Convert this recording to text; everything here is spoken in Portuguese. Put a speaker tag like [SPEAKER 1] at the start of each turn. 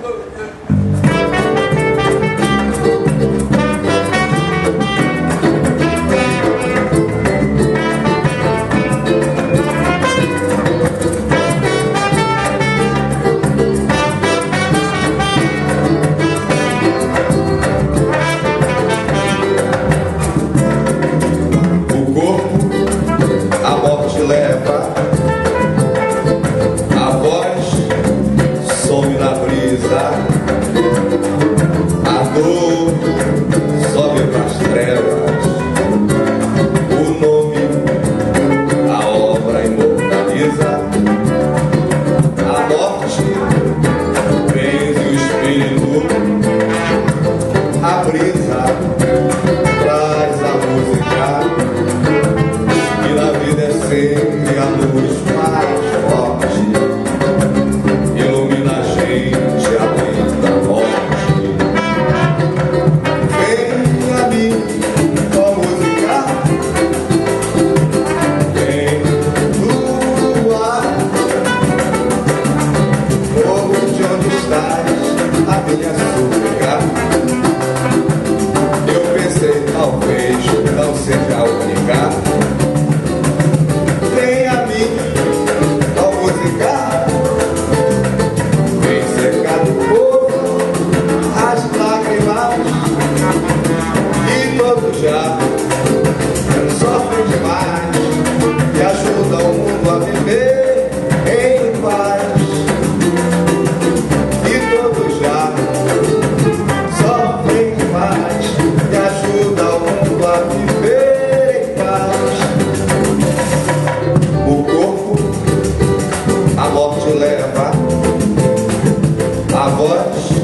[SPEAKER 1] A dor sobe pras trevas, o nome, a obra imortaliza. A morte vence o espírito, a brisa traz a música, e na vida é sempre a luz mais forte, ilumina a gente além da morte. Vem a mim com a música, vem do ar, ouve onde estás a minha súplica. Eu pensei, talvez não seja a única. Vem a mim com a música, vem secar do povo as lágrimas, e todos já sofrem demais e ajuda o mundo a viver em paz. E todos já sofrem demais e ajuda o mundo a viver em paz. O corpo a morte leva, a voz